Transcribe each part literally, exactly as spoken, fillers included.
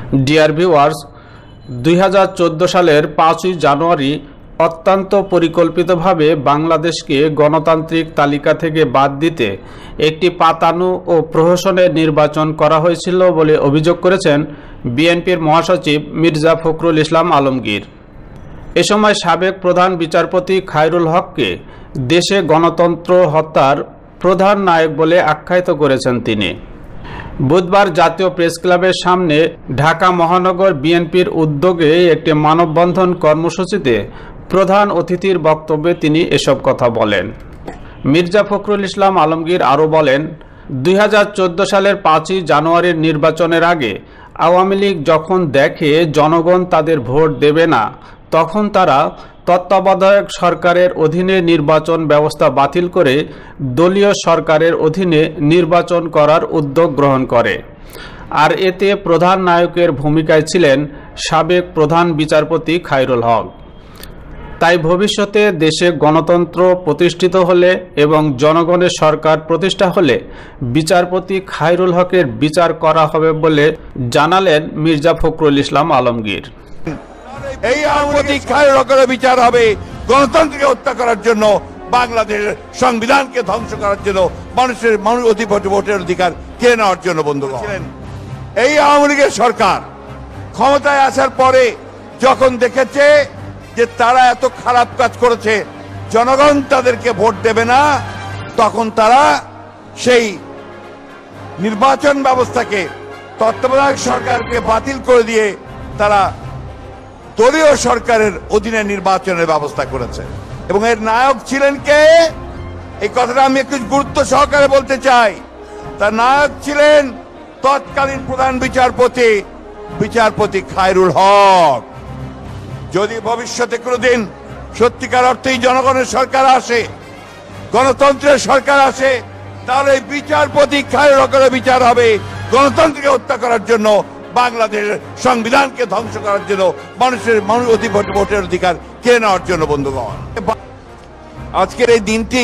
Dear viewers, দুই হাজার চোদ্দো সালের পাঁচই জানুয়ারি অত্যন্ত পরিকল্পিতভাবে বাংলাদেশকে গণতান্ত্রিক তালিকা থেকে বাদ দিতে একটি পাতানো ও প্রহসনের নির্বাচন করা হয়েছিল বলে অভিযোগ করেছেন বিএনপির মহাসচিব মির্জা ফখরুল ইসলাম আলমগীর। এ সময় সাবেক প্রধান বিচারপতি খায়রুল হককে দেশে গণতন্ত্র হত্যার প্রধান নায়ক বলে আখ্যায়িত করেছেন তিনি। বুধবার জাতীয় প্রেস ক্লাবের সামনে ঢাকা মহানগর বিএনপির উদ্যোগে একটি মানববন্ধন কর্মসূচিতে প্রধান অতিথির বক্তব্যে তিনি এসব কথা বলেন। মির্জা ফখরুল ইসলাম আলমগীর আরও বলেন, দুই হাজার চোদ্দো সালের পাঁচই জানুয়ারির নির্বাচনের আগে আওয়ামী লীগ যখন দেখে জনগণ তাদের ভোট দেবে না, তখন তারা তত্ত্বাবধায়ক সরকারের অধীনে নির্বাচন ব্যবস্থা বাতিল করে দলীয় সরকারের অধীনে নির্বাচন করার উদ্যোগ গ্রহণ করে। আর এতে প্রধান নায়কের ভূমিকায় ছিলেন সাবেক প্রধান বিচারপতি খায়রুল হক। তাই ভবিষ্যতে দেশে গণতন্ত্র প্রতিষ্ঠিত হলে এবং জনগণের সরকার প্রতিষ্ঠা হলে বিচারপতি খায়রুল হকের বিচার করা হবে বলে জানালেন মির্জা ফখরুল ইসলাম আলমগীর। এই আওয়ামী খায়রুল হকের বিচার হবে গণতন্ত্রকে হত্যা করার জন্য, বাংলাদেশের সংবিধানকে ধ্বংস করার জন্য, মানুষের মানুষ ভোটের অধিকার কেড়ে নেওয়ার জন্য। বন্ধুগণ, এই আওয়ামী লীগের সরকার ক্ষমতায় আসার পরে যখন দেখেছে যে তারা এত খারাপ কাজ করেছে, জনগণ তাদেরকে ভোট দেবে না, তখন তারা সেই নির্বাচন ব্যবস্থাকে তত্ত্বাবধায়ক সরকারকে বাতিল করে দিয়ে তারা দলীয় সরকারের অধীনে নির্বাচনের ব্যবস্থা করেছে। এবং এর নায়ক ছিলেন কে? এই কথাটা আমি একটু গুরুত্ব সহকারে বলতে চাই। তার নায়ক ছিলেন তৎকালীন প্রধান বিচারপতি বিচারপতি খায়রুল হক। যদি ভবিষ্যতে কোনোদিন সত্যিকার অর্থেই জনগণের সরকার আসে, গণতন্ত্রের সরকার আসে, তাহলে বিচারপতি খায়রুল হকের বিচার হবে গণতন্ত্রকে হত্যা করার জন্য, বাংলাদেশের সংবিধানকে ধ্বংস করার জন্য, মানুষের মানুষ ভোটের অধিকার কেড়ে নেওয়ার জন্য। বন্ধুগণ, আজকের এই দিনটি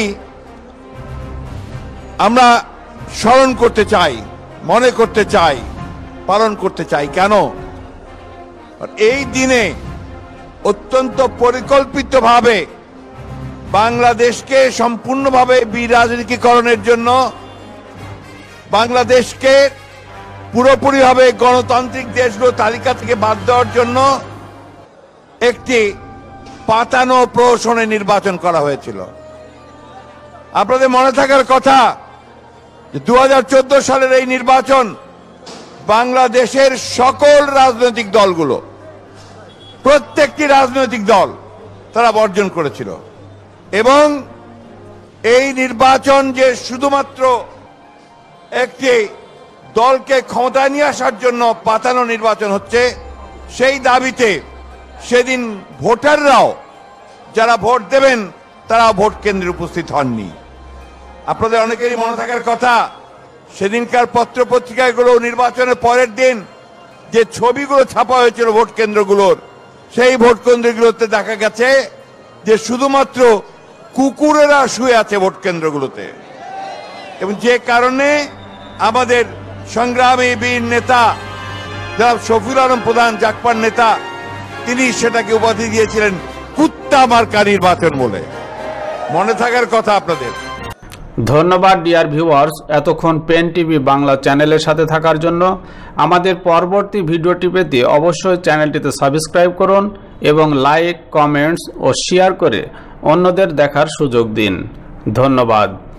আমরা স্মরণ করতে চাই, মনে করতে চাই, পালন করতে চাই। কেন? এই দিনে অত্যন্ত পরিকল্পিতভাবে বাংলাদেশকে সম্পূর্ণভাবে বিরাজনীতিকরণের জন্য, বাংলাদেশকে পুরোপুরিভাবে গণতান্ত্রিক দেশগুলো তালিকা থেকে বাদ দেওয়ার জন্য একটি পাতানো প্রহসনের নির্বাচন করা হয়েছিল। আপনাদের মনে থাকার কথা, দু হাজার চোদ্দ সালের এই নির্বাচন বাংলাদেশের সকল রাজনৈতিক দলগুলো, প্রত্যেকটি রাজনৈতিক দল তারা বর্জন করেছিল। এবং এই নির্বাচন যে শুধুমাত্র একটি দলকে ক্ষমতায় নিয়ে আসার জন্য পাতানো নির্বাচন হচ্ছে, সেই দাবিতে সেদিন ভোটাররাও যারা ভোট দেবেন তারা ভোট কেন্দ্রে উপস্থিত হননি। আপনাদের অনেকেরই মনে থাকার কথা, সেদিনকার পত্র পত্রিকাগুলো নির্বাচনের পরের দিন যে ছবিগুলো ছাপা হয়েছিল ভোট কেন্দ্রগুলোর, সেই ভোট কেন্দ্রগুলোতে দেখা গেছে যে শুধুমাত্র কুকুরেরা শুয়ে আছে ভোট কেন্দ্রগুলোতে। এবং যে কারণে আমাদের সংগ্রামী বীর নেতা জনাব শফিউল আলম প্রধান, জাকপার নেতা, তিনি সেটাকে উপাধি দিয়েছিলেন কুত্তা মার্কা নির্বাচন বলে। মনে থাকার কথা আপনাদের। ধন্যবাদ ডিয়ার ভিউয়ার্স, এতক্ষণ পেন টিভি বাংলা চ্যানেলের সাথে থাকার জন্য। আমাদের পরবর্তী ভিডিওটি পেতে অবশ্যই চ্যানেলটিতে সাবস্ক্রাইব করুন এবং লাইক, কমেন্টস ও শেয়ার করে অন্যদের দেখার সুযোগ দিন। ধন্যবাদ।